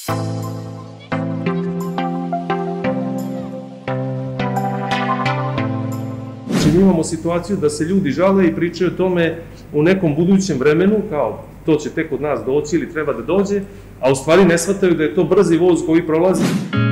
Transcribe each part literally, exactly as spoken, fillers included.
Mi imamo situaciju da se ljudi žale i pričaju o tome u nekom budućem vremenu, kao to će tek od nas doći ili treba da dođe, a u stvari ne shvataju da je to brzi voz koji prolazi.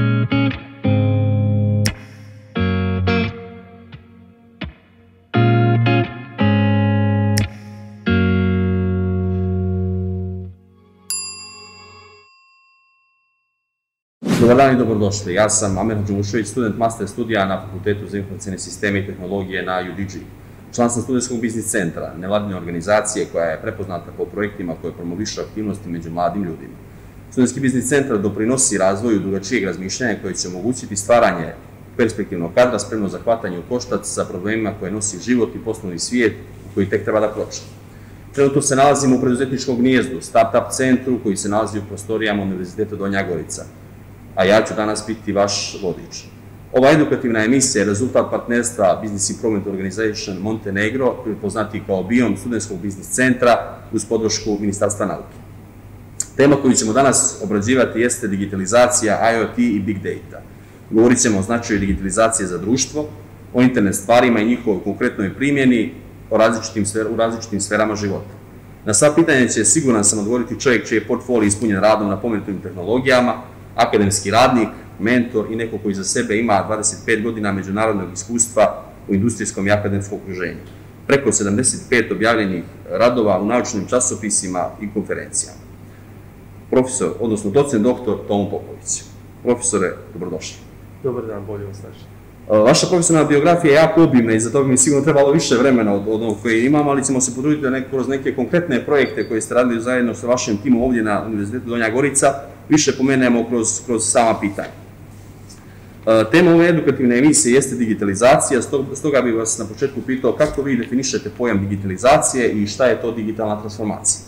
Dobar dan i dobrodošli. Ja sam Amer Hadžumušević, student master studija na Fakultetu za informacione sisteme i tehnologije na U D G. Član sam Studentskog biznis centra, nevladine organizacije koja je prepoznata po projektima koje promovišu aktivnosti među mladim ljudima. Studentski biznis centar doprinosi razvoju drugačijeg razmišljanja koje će omogućiti stvaranje perspektivnog kadra spremno za hvatanje u koštac sa problemima koje nosi život i poslovni svijet u koji tek treba da pročne. Trenutno se nalazimo u preduzetničkom gnijezdu, start-up centru koji se nalazi u prostorijama Univerziteta Donja Gorica, a ja ću danas biti vaš vodič. Ova edukativna emisija je rezultat partnerstva Business Improvement Organization Montenegro, prepoznati kao BIOM Studentskog biznis centra uz podršku Ministarstva nauke. Tema koju ćemo danas obrađivati jeste digitalizacija, I O T i Big Data. Govorit ćemo o značaju digitalizacije za društvo, o internet stvarima i njihovoj konkretnoj primjeni u različitim sferama života. Na sva pitanja će, siguran sam, odgovoriti čovjek čiji je portfolio ispunjen radom na pomenutim tehnologijama, akademski radnik, mentor i neko koji za sebe ima dvadeset pet godina međunarodnog iskustva u industrijskom i akademskom okruženju. Preko sedamdeset pet objavljenih radova u naučnim časopisima i konferencijama. Profesor, odnosno docent doktor Tomo Popović. Profesore, dobrodošli. Dobar dan, bolje vas našli. Vaša profesionalna biografija je jako obimna i za to bi mi sigurno trebalo više vremena od onog koje imam, ali ćemo se potruditi da kroz neke konkretne projekte koje ste radili zajedno sa vašim timom ovdje na Univerzitetu Donja Gorica više pomenemo kroz sama pitanja. Tema ove edukativne emisije jeste digitalizacija, stoga bih vas na početku pitao kako vi definišete pojam digitalizacije i šta je to digitalna transformacija?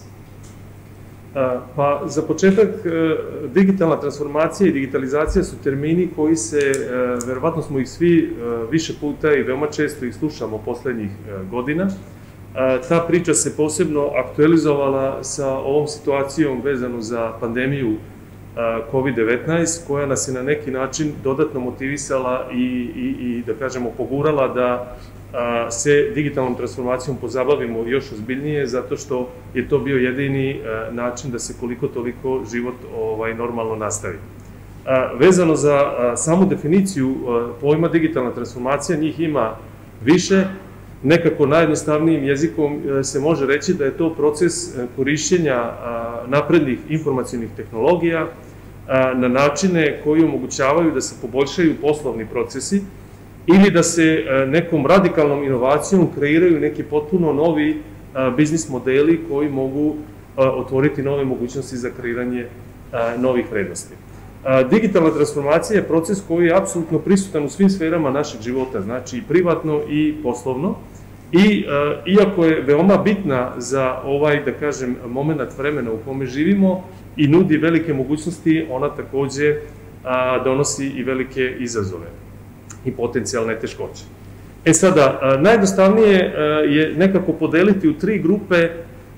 Pa, za početak, digitalna transformacija i digitalizacija su termini koji se, verovatno smo ih svi više puta i veoma često ih slušamo poslednjih godina. Ta priča se posebno aktualizovala sa ovom situacijom vezanu za pandemiju kovid devetnaest, koja nas je na neki način dodatno motivisala i, da kažemo, pogurala da se digitalnom transformacijom pozabavimo još ozbiljnije, zato što je to bio jedini način da se koliko toliko život normalno nastavi. Vezano za samu definiciju pojma digitalna transformacija, njih ima više. Nekako najjednostavnijim jezikom se može reći da je to proces korišćenja naprednih informacionih tehnologija na načine koji omogućavaju da se poboljšaju poslovni procesi ili da se nekom radikalnom inovacijom kreiraju neki potpuno novi biznis modeli koji mogu otvoriti nove mogućnosti za kreiranje novih vrednosti. Digitalna transformacija je proces koji je apsolutno prisutan u svim sferama našeg života, znači i privatno i poslovno. I iako je veoma bitna za ovaj, da kažem, moment vremena u kome živimo i nudi velike mogućnosti, ona takođe donosi i velike izazove i potencijalne teškoće. E sada, najjednostavnije je nekako podeliti u tri grupe,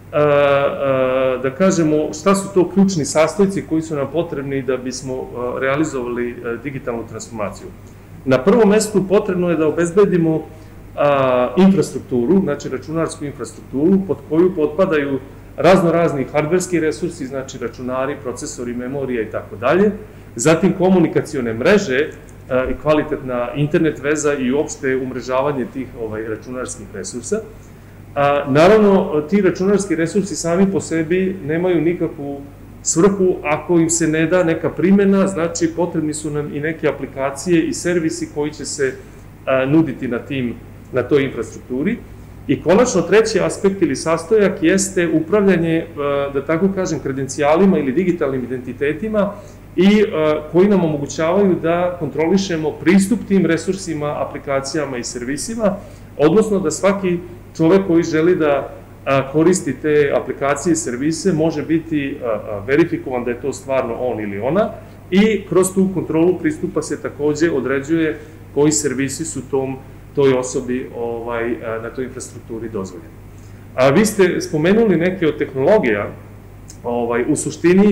da kažemo, šta su to ključni sastojci koji su nam potrebni da bismo realizovali digitalnu transformaciju. Na prvom mestu potrebno je da obezbedimo infrastrukturu, znači računarsku infrastrukturu, pod koju potpadaju razno razni hardverski resursi, znači računari, procesori, memorija i tako dalje, zatim komunikacione mreže i kvalitetna internet veza i uopšte umrežavanje tih računarskih resursa. Naravno, ti računarski resursi sami po sebi nemaju nikakvu svrhu ako im se ne da neka primjena, znači potrebni su nam i neke aplikacije i servisi koji će se nuditi na toj infrastrukturi. I konačno treći aspekt ili sastojak jeste upravljanje, da tako kažem, kredencijalima ili digitalnim identitetima i koji nam omogućavaju da kontrolišemo pristup tim resursima, aplikacijama i servisima, odnosno da svaki čovek koji želi da koristi te aplikacije i servise može biti verifikovan da je to stvarno on ili ona i kroz tu kontrolu pristupa se takođe određuje koji servisi su toj osobi na toj infrastrukturi dozvoljeni. Vi ste spomenuli neke od tehnologija, u suštini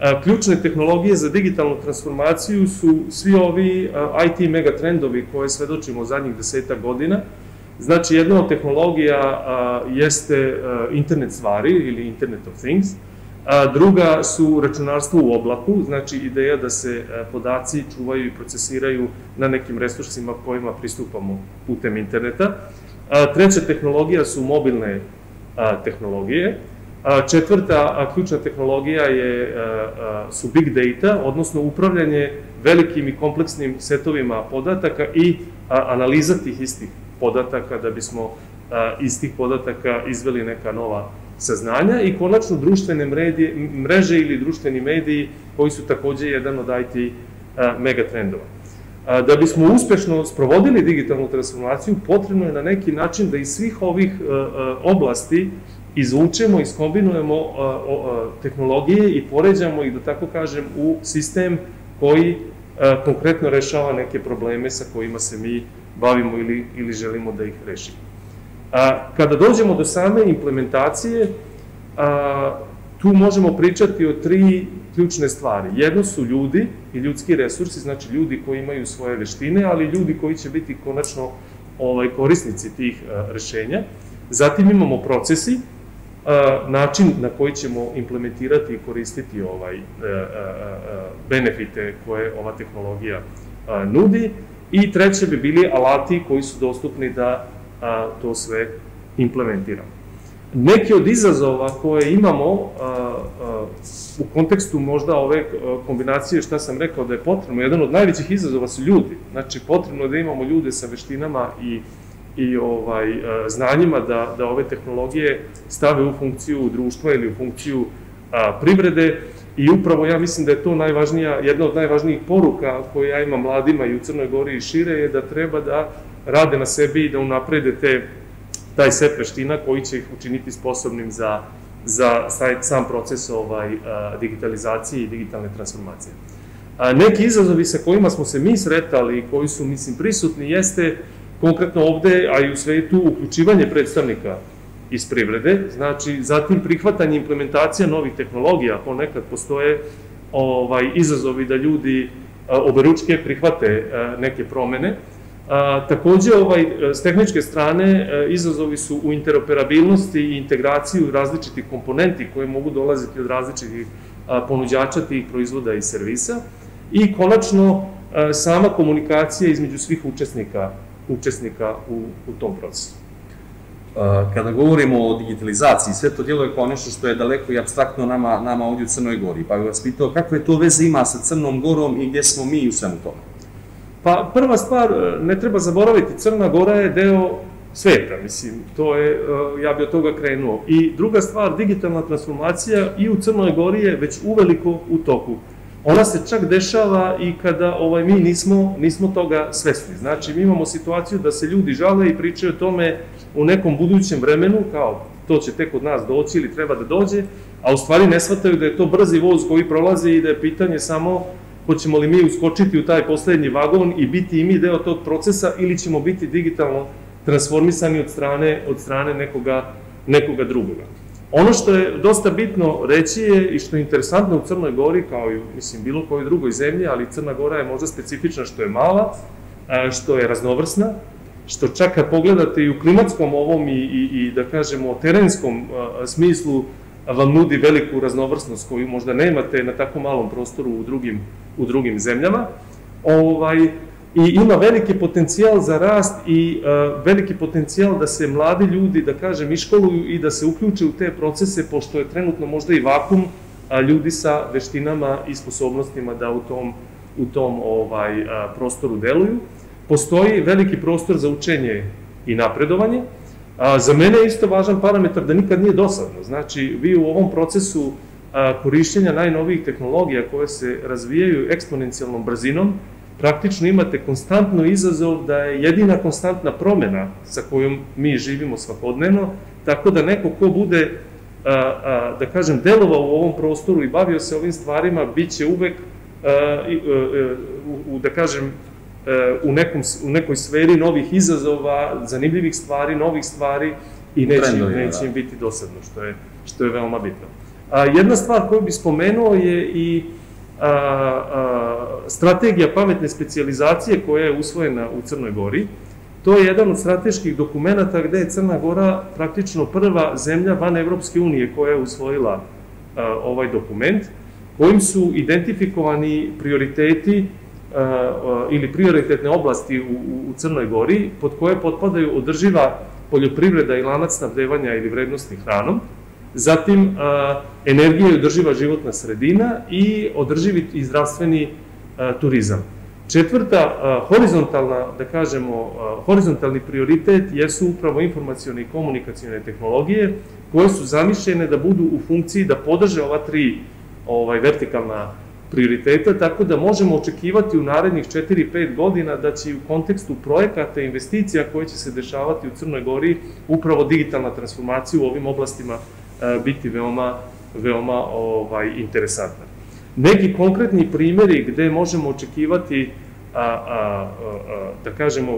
Ključne tehnologije za digitalnu transformaciju su svi ovi I T megatrendovi koje svedočimo zadnjih desetak godina. Znači, jedna od tehnologija jeste internet stvari ili Internet of Things, druga su računarstvo u oblaku, znači ideja da se podaci čuvaju i procesiraju na nekim resursima kojima pristupamo putem interneta. Treća tehnologija su mobilne tehnologije. Četvrta ključna tehnologija je, su big data, odnosno upravljanje velikim i kompleksnim setovima podataka i analiza tih istih podataka da bismo iz tih podataka izveli neka nova saznanja i konačno društvene mreže ili društveni mediji koji su takođe jedan od I T megatrendova. Da bismo uspešno sprovodili digitalnu transformaciju, potrebno je na neki način da iz svih ovih oblasti izvučemo, iskombinujemo tehnologije i poređamo ih, da tako kažem, u sistem koji konkretno rešava neke probleme sa kojima se mi bavimo ili želimo da ih rešimo. Kada dođemo do same implementacije, tu možemo pričati o tri ključne stvari. Jedno su ljudi i ljudski resursi, znači ljudi koji imaju svoje veštine, ali ljudi koji će biti konačno korisnici tih rešenja. Zatim imamo procesi, način na koji ćemo implementirati i koristiti benefite koje ova tehnologija nudi. I treće bi bili alati koji su dostupni da to sve implementiramo. Neki od izazova koje imamo u kontekstu možda ove kombinacije šta sam rekao da je potrebno, jedan od najvećih izazova su ljudi. Znači, potrebno je da imamo ljude sa veštinama i znanjima da ove tehnologije stave u funkciju društva ili u funkciju privrede i upravo ja mislim da je to najvažnija, jedna od najvažnijih poruka koje ja imam mladima i u Crnoj Gori i šire je da treba da rade na sebi i da unaprede taj set veština koji će ih učiniti sposobnim za sam proces digitalizacije i digitalne transformacije. Neki izazovi sa kojima smo se mi sretali i koji su, mislim, prisutni jeste konkretno ovde, a i u svetu, uključivanje predstavnika iz privrede, znači zatim prihvatanje implementacija novih tehnologija, ponekad postoje izazovi da ljudi oberučke prihvate neke promene. Takođe, s tehničke strane, izazovi su u interoperabilnosti i integraciju različitih komponenti koje mogu dolaziti od različitih ponuđača tih proizvoda i servisa i konačno sama komunikacija između svih učesnika učesnika u tom procesu. Kada govorimo o digitalizaciji, sve to djeluje kao nešto što je daleko i apstraktno nama ovdje u Crnoj Gori. Pa bih vas pitao kakve to veze ima sa Crnom Gorom i gdje smo mi u svemu tome? Pa prva stvar, ne treba zaboraviti, Crna Gora je deo sveta, mislim, to je, ja bi od toga krenuo. I druga stvar, digitalna transformacija i u Crnoj Gori je već uveliko u toku. Ona se čak dešava i kada mi nismo toga svesni. Znači, mi imamo situaciju da se ljudi žale i pričaju o tome u nekom budućem vremenu, kao to će tek od nas doći ili treba da dođe, a u stvari ne shvataju da je to brzi voz koji prolazi i da je pitanje samo hoćemo li mi uskočiti u taj poslednji vagon i biti i mi deo tog procesa ili ćemo biti digitalno transformisani od strane nekoga drugoga. Ono što je dosta bitno reći je i što je interesantno u Crnoj Gori, kao i mislim bilo kojoj drugoj zemlji, ali Crna Gora je možda specifična što je mala, što je raznovrsna, što čak kad pogledate i u klimatskom ovom i da kažemo terenskom smislu vam nudi veliku raznovrsnost koju možda nemate na tako malom prostoru u drugim zemljama. I ima veliki potencijal za rast i veliki potencijal da se mladi ljudi, da kažem, iškoluju i da se uključe u te procese, pošto je trenutno možda i vakum ljudi sa veštinama i sposobnostima da u tom prostoru deluju. Postoji veliki prostor za učenje i napredovanje. Za mene je isto važan parametar da nikad nije dosadno. Znači, vi u ovom procesu korišćenja najnovijih tehnologija koje se razvijaju eksponencijalnom brzinom, praktično imate konstantno izazov da je jedina konstantna promena sa kojom mi živimo svakodnevno, tako da neko ko bude, da kažem, delovao u ovom prostoru i bavio se ovim stvarima, bit će uvek, da kažem, u nekoj sferi novih izazova, zanimljivih stvari, novih stvari i neće im biti dosadno, što je veoma bitno. Jedna stvar koju bih spomenuo je i strategija pametne specijalizacije koja je usvojena u Crnoj Gori. To je jedan od strateških dokumenta gde je Crna Gora praktično prva zemlja van Evropske unije koja je usvojila ovaj dokument, kojim su identifikovani prioriteti ili prioritetne oblasti u Crnoj Gori, pod koje potpadaju održiva poljoprivreda i lanac snabdevanja ili vrednosti hranom, zatim energija i održiva životna sredina i održivi i zdravstveni turizam. Četvrta, horizontalna, da kažemo, horizontalni prioritet jesu upravo informacione i komunikacione tehnologije koje su zamišljene da budu u funkciji da podrže ova tri vertikalna prioriteta, tako da možemo očekivati u narednih četiri do pet godina da će u kontekstu projekata i investicija koje će se dešavati u Crnoj Gori upravo digitalna transformacija u ovim oblastima biti veoma, veoma interesantna. Neki konkretni primjeri gde možemo očekivati, da kažemo,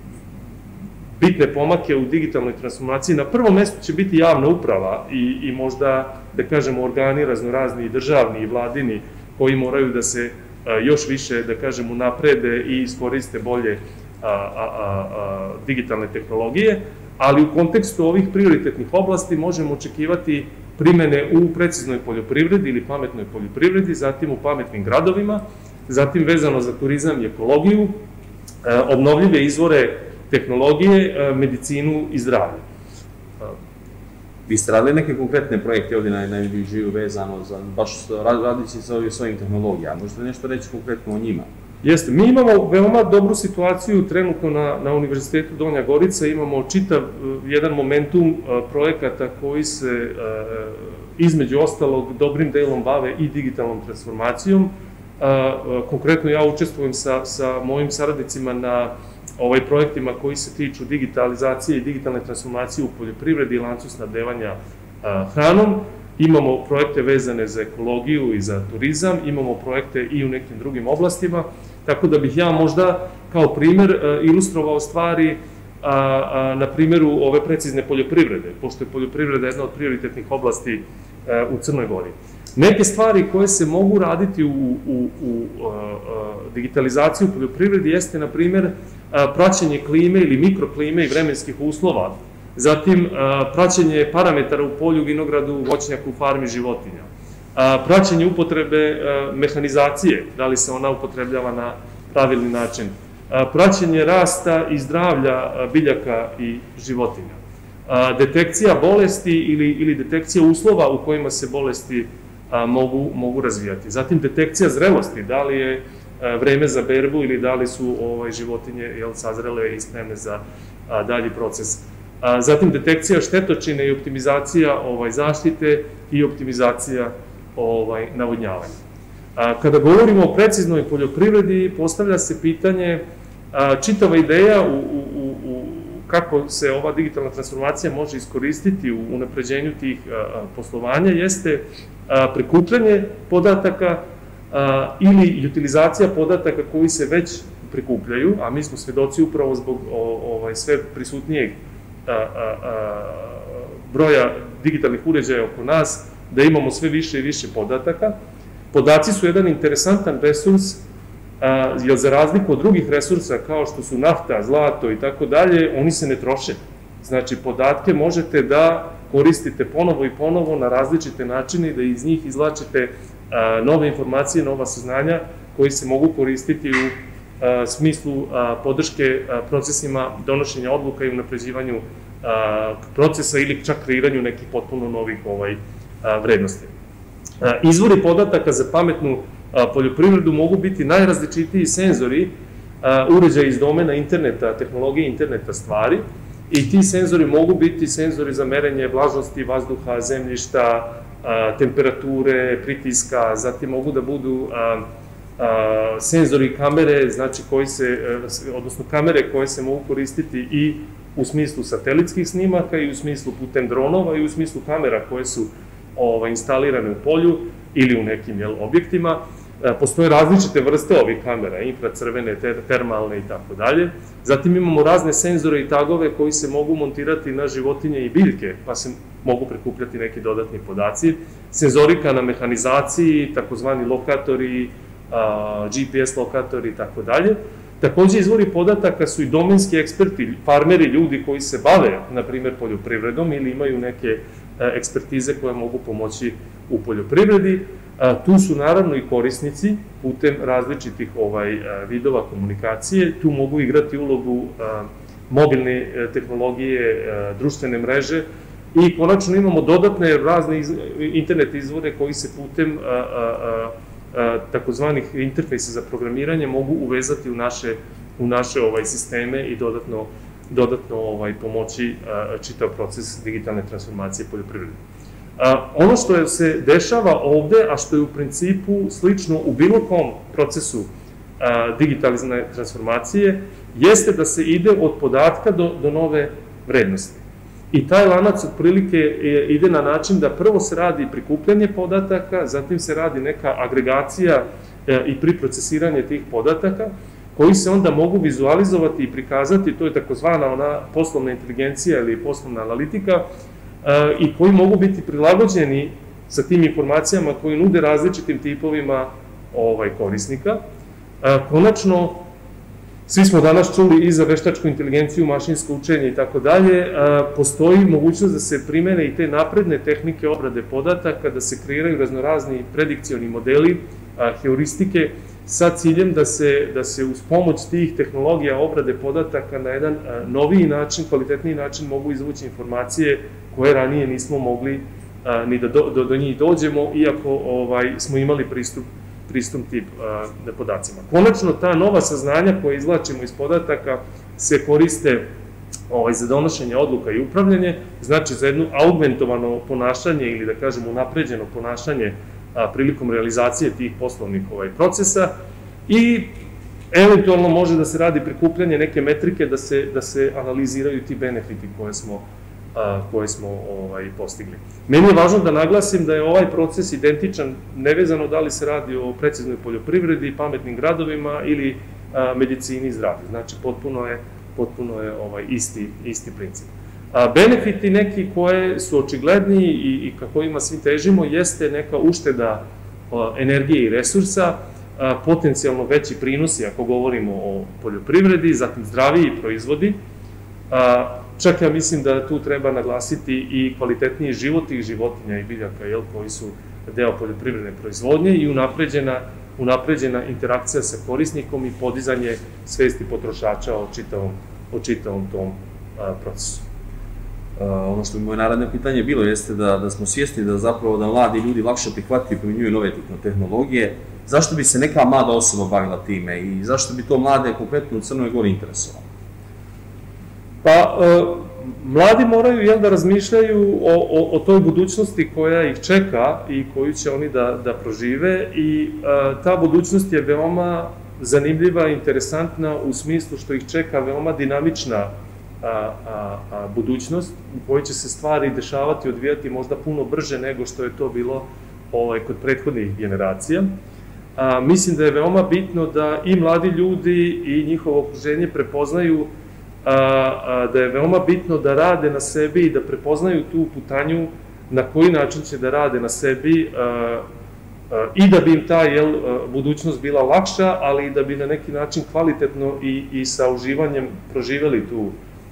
bitne pomake u digitalnoj transformaciji, na prvom mestu će biti javna uprava i možda, da kažemo, organi raznorazni, državni i vladini, koji moraju da se još više, da kažemo, naprede i iskoriste bolje digitalne tehnologije, ali u kontekstu ovih prioritetnih oblasti možemo očekivati primene u preciznoj poljoprivredi ili pametnoj poljoprivredi, zatim u pametnim gradovima, zatim vezano za turizam i ekologiju, obnovljive izvore tehnologije, medicinu i zdravlje. Vi ste radili neke konkretne projekte ovdje na U D G-u vezano za, baš radići s ovim tehnologijama, možete nešto reći konkretno o njima? Jeste, mi imamo veoma dobru situaciju trenutno na Univerzitetu Donja Gorica, imamo čitav jedan momentum projekata koji se između ostalog dobrim delom bave i digitalnom transformacijom. Konkretno ja učestvujem sa mojim saradnicima na projektima koji se tiču digitalizacije i digitalne transformacije u poljoprivredi i lancu snabdevanja hranom. Imamo projekte vezane za ekologiju i za turizam, imamo projekte i u nekim drugim oblastima, tako da bih ja možda kao primer ilustrovao stvari na primjeru ove precizne poljoprivrede, pošto je poljoprivreda jedna od prioritetnih oblasti u Crnoj Gori. Neke stvari koje se mogu raditi u digitalizaciji u poljoprivredi jeste, na primjer, praćenje klime ili mikroklime i vremenskih uslova, zatim praćenje parametara u polju, vinogradu, voćnjaku, farmi životinja, praćenje upotrebe mehanizacije, da li se ona upotrebljava na pravilni način, praćenje rasta i zdravlja biljaka i životinja, detekcija bolesti ili detekcija uslova u kojima se bolesti mogu razvijati, zatim detekcija zrelosti, da li je vreme za berbu ili da li su životinje sazrele i spremne za dalji proces. Zatim detekcija štetočine i optimizacija zaštite i optimizacija navodnjavanja. Kada govorimo o preciznoj poljoprivredi, postavlja se pitanje, čitava ideja kako se ova digitalna transformacija može iskoristiti u unapređenju tih poslovanja jeste prikupljanje podataka ili utilizacija podataka koji se već prikupljaju, a mi smo svedoci upravo zbog sve prisutnijeg broja digitalnih uređaja oko nas, da imamo sve više i više podataka. Podaci su jedan interesantan resurs, jer za razliku od drugih resursa kao što su nafta, zlato i tako dalje, oni se ne troše. Znači, podatke možete da koristite ponovo i ponovo na različite načine i da iz njih izvlačite nove informacije, nova saznanja koji se mogu koristiti u smislu podrške procesima donošenja odluka i unapređivanju procesa ili čak kreiranju nekih potpuno novih vrednosti. Izvori podataka za pametnu poljoprivredu mogu biti najrazličitiji senzori, uređaji iz domena interneta, tehnologije interneta stvari, i ti senzori mogu biti senzori za merenje vlažnosti vazduha, zemljišta, temperature, pritiska, zatim mogu da budu senzori kamere, znači koji se, odnosno kamere koje se mogu koristiti i u smislu satelitskih snimaka i u smislu putem dronova i u smislu kamera koje su instalirane u polju ili u nekim objektima. Postoje različite vrste ovih kamera, infracrvene, termalne i tako dalje. Zatim imamo razne senzore i tagove koji se mogu montirati na životinje i biljke, pa se mogu prikupljati neki dodatni podaci. Senzorika na mehanizaciji, takozvani lokatori, G P S lokatori i tako dalje. Takođe, izvori podataka su i domenski eksperti, farmeri, ljudi koji se bave, na primjer, poljoprivredom ili imaju neke ekspertize koje mogu pomoći u poljoprivredi. Tu su naravno i korisnici putem različitih vidova komunikacije. Tu mogu igrati ulogu mobilne tehnologije, društvene mreže i konačno imamo dodatne razne internet izvore koji se putem takozvanih interfejsa za programiranje mogu uvezati u naše sisteme i dodatno pomoći čitav proces digitalne transformacije poljoprivrede. Ono što se dešava ovde, a što je u principu slično u bilo kom procesu digitalne transformacije, jeste da se ide od podatka do nove vrednosti. I taj lanac otprilike ide na način da prvo se radi prikupljanje podataka, zatim se radi neka agregacija i priprocesiranje tih podataka, koji se onda mogu vizualizovati i prikazati, to je takozvana ona poslovna inteligencija ili poslovna analitika, i koji mogu biti prilagođeni sa tim informacijama koji nude različitim tipovima korisnika. Konačno, svi smo danas čuli i za veštačku inteligenciju, mašinsko učenje i tako dalje, postoji mogućnost da se primene i te napredne tehnike obrade podataka, da se kreiraju raznorazni predikcioni modeli, heuristike, sa ciljem da se uz pomoć tih tehnologija obrade podataka na jedan noviji način, kvalitetniji način mogu izvući informacije koje ranije nismo mogli ni da do njih dođemo, iako smo imali pristup pristup tip podacima. Konačno, ta nova saznanja koje izvlačimo iz podataka se koriste za donošenje odluka i upravljanje, znači za jedno augmentovano ponašanje ili da kažem unapređeno ponašanje prilikom realizacije tih poslovnih procesa i eventualno može da se radi prikupljanje neke metrike da se analiziraju ti benefiti koje smo koje smo postigli. Meni je važno da naglasim da je ovaj proces identičan, nevezano da li se radi o preciznoj poljoprivredi, pametnim gradovima ili medicini i zdravlju. Znači, potpuno je isti princip. Benefiti neki koje su očigledni i ka kojima svi težimo jeste neka ušteda energije i resursa, potencijalno veći prinosi ako govorimo o poljoprivredi, zatim zdraviji proizvodi. Čak ja mislim da tu treba naglasiti i kvalitetniji život tih životinja i biljaka koji su deo poljoprivredne proizvodnje i unapređena interakcija sa korisnikom i podizanje svesti potrošača o čitavom tom procesu. Ono što bi moje naredne pitanje bilo jeste da smo svjesni da zapravo da mladi ljudi lakše prihvataju i primjenjuju nove tehnologije. Zašto bi se neka mlada osoba bavila time i zašto bi to mlade konkretno u Crnoj Gori interesovalo? Pa, mladi moraju da razmišljaju o toj budućnosti koja ih čeka i koju će oni da prožive i ta budućnost je veoma zanimljiva i interesantna u smislu što ih čeka veoma dinamična budućnost u kojoj će se stvari dešavati i odvijati možda puno brže nego što je to bilo kod prethodnih generacija. Mislim da je veoma bitno da i mladi ljudi i njihovo okruženje prepoznaju da je veoma bitno da rade na sebi i da prepoznaju tu putanju na koji način će da rade na sebi i da bi im ta budućnost bila lakša, ali i da bi na neki način kvalitetno i sa uživanjem proživeli tu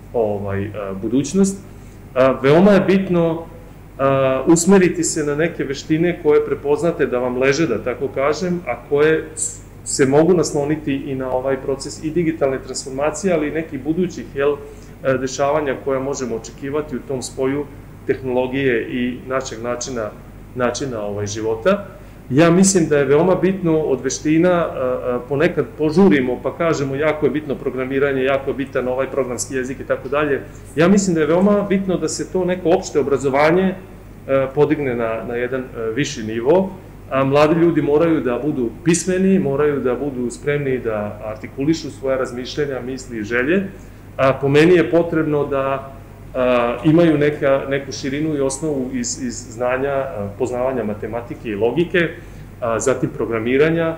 budućnost. Veoma je bitno usmeriti se na neke veštine koje prepoznate da vam leže, da tako kažem, a koje se mogu nasloniti i na ovaj proces i digitalne transformacije, ali i nekih budućih dešavanja koja možemo očekivati u tom spoju tehnologije i našeg načina života. Ja mislim da je veoma bitno od veština, ponekad požurimo pa kažemo jako je bitno programiranje, jako je bitan ovaj programski jezik i tako dalje. Ja mislim da je veoma bitno da se to neko opšte obrazovanje podigne na jedan viši nivo, a mladi ljudi moraju da budu pismeni, moraju da budu spremni da artikulišu svoja razmišljenja, misli i želje. Po meni je potrebno da imaju neku širinu i osnovu iz znanja, poznavanja matematike i logike, zatim programiranja.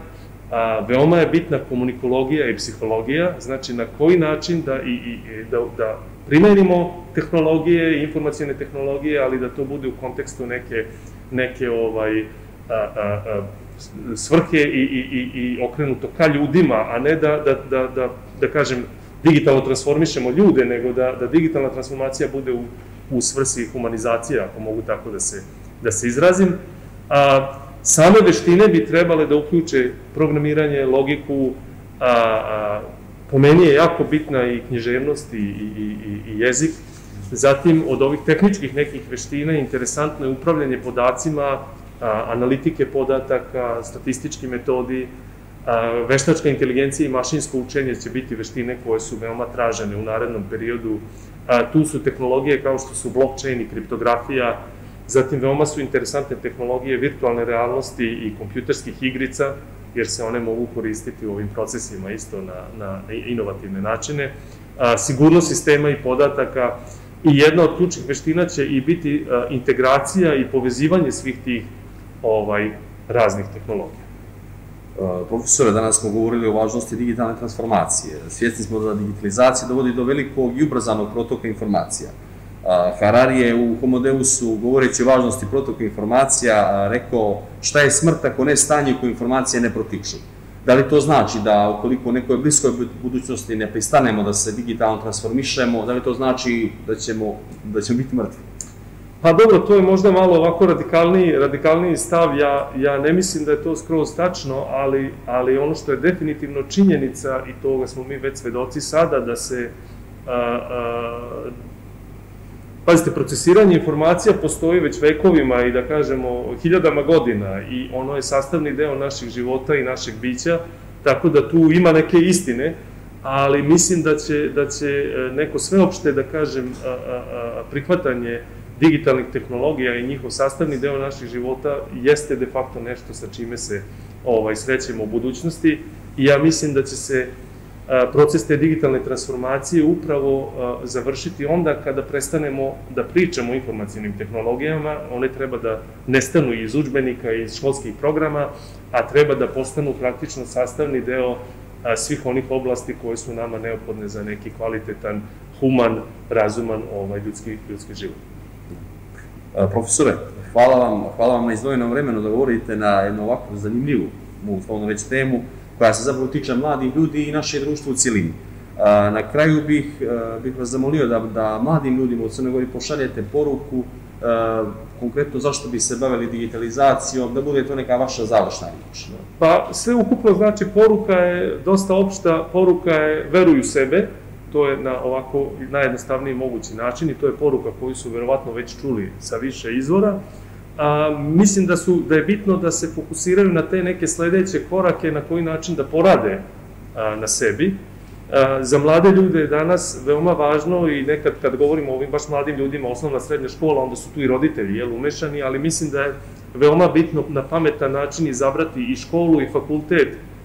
Veoma je bitna komunikologija i psihologija, znači na koji način da primenimo tehnologije, informacijne tehnologije, ali da to bude u kontekstu neke, neke ovaj, a, a, a, svrhe i, i, i, i okrenuto ka ljudima, a ne da, da, da, da, da kažem, digitalno transformišemo ljude, nego da, da digitalna transformacija bude u, u svrsi humanizacije, ako mogu tako da se, da se izrazim. A, same veštine bi trebale da uključe programiranje, logiku, a, a, po meni je jako bitna i književnost i, i, i, i jezik. Zatim, od ovih tehničkih nekih veština, interesantno je upravljanje podacima, analitike podataka, statistički metodi, veštačka inteligencija i mašinsko učenje će biti veštine koje su veoma tražene u narednom periodu. Tu su tehnologije kao što su blockchain i kriptografija, zatim veoma su interesantne tehnologije virtualne realnosti i kompjuterskih igrica, jer se one mogu koristiti u ovim procesima isto na, na inovativne načine. Sigurnost sistema i podataka i jedna od ključnih veština će i biti integracija i povezivanje svih tih ovaj, raznih tehnologija. Profesore, danas smo govorili o važnosti digitalne transformacije. Svjesni smo da digitalizacija dovodi do velikog i ubrzanog protoka informacija. Harari je u Homo Deusu, govoreći o važnosti protoka informacija, rekao šta je smrt ako ne stanje koje informacije ne protiču. Da li to znači da ukoliko u nekoj bliskoj budućnosti ne pristanemo da se digitalno transformišemo, da li to znači da ćemo, da ćemo biti mrtvi? Pa dobro, to je možda malo ovako radikalniji, radikalniji stav. Ja, ja ne mislim da je to skroz tačno, ali, ali ono što je definitivno činjenica, i toga smo mi već svedoci sada, da se a, a, pazite, procesiranje informacija postoji već vekovima i da kažemo hiljadama godina i ono je sastavni deo naših života i našeg bića, tako da tu ima neke istine, ali mislim da će, da će neko sveopšte, da kažem, a, a, a, prihvatanje digitalnih tehnologija i njihov sastavni deo naših života jeste de facto nešto sa čime se ovaj, srećemo u budućnosti i ja mislim da će se proces te digitalne transformacije upravo završiti onda kada prestanemo da pričamo o informacijnim tehnologijama, one treba da nestanu iz udžbenika i iz školskih programa, a treba da postanu praktično sastavni deo svih onih oblasti koje su nama neophodne za neki kvalitetan, human, razuman ovaj, ljudski, ljudski život. Profesore, hvala vam, hvala vam na izdvojenom vremenu da govorite na jednu ovakvu zanimljivu, mogu slovno reći, temu, koja se zapravo tiče mladih ljudi i naše društvo u cijelini. Na kraju bih, bih vas zamolio da, da mladim ljudima u Crnoj Gori pošaljete poruku, konkretno zašto bi se bavili digitalizacijom, da bude to neka vaša završna riječ. Pa sve ukupno, znači, poruka je dosta opšta, poruka je veruj u sebe, to je na ovako najjednostavniji mogući način i to je poruka koju su verovatno već čuli sa više izvora. A, mislim da, su, da je bitno da se fokusiraju na te neke sledeće korake na koji način da porade a, na sebi. A, za mlade ljude je danas veoma važno i nekad kad govorimo o ovim baš mladim ljudima, osnovna srednja škola, onda su tu i roditelji jel, umešani, ali mislim da je veoma bitno na pametan način izabrati i školu i fakultet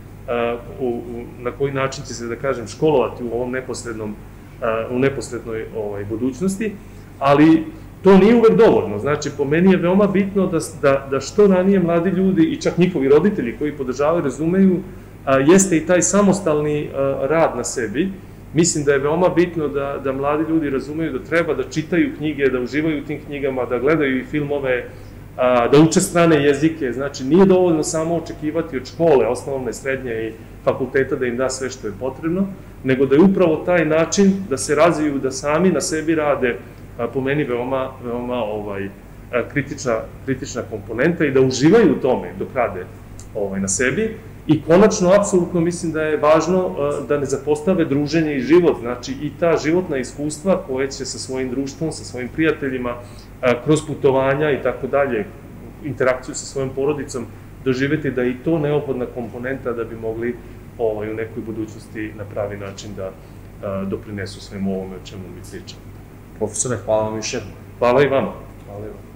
a, u, u, na koji način će se, da kažem, školovati u ovom neposrednom, a, u neposrednoj ovaj, budućnosti, ali to nije uvek dovoljno. Znači, po meni je veoma bitno da, da, da što ranije mladi ljudi i čak njihovi roditelji koji podržavaju, razumeju, a, jeste i taj samostalni a, rad na sebi. Mislim da je veoma bitno da, da mladi ljudi razumeju da treba da čitaju knjige, da uživaju u tim knjigama, da gledaju i filmove, a, da uče strane jezike. Znači, nije dovoljno samo očekivati od škole, osnovne, srednje i fakulteta da im da sve što je potrebno, nego da je upravo taj način da se razviju, da sami na sebi rade, po meni veoma, veoma ovaj, kritična, kritična komponenta i da uživaju u tome dok rade ovaj, na sebi. I konačno, apsolutno mislim da je važno da ne zapostave druženje i život, znači i ta životna iskustva koje će sa svojim društvom, sa svojim prijateljima, kroz putovanja i tako dalje, interakciju sa svojom porodicom, doživeti da je i to neophodna komponenta da bi mogli ovaj, u nekoj budućnosti na pravi način da doprinesu svemu ovome o čemu mi pričamo. Profesore, hvala vam još jednom. Hvala i vama. Hvala i vama.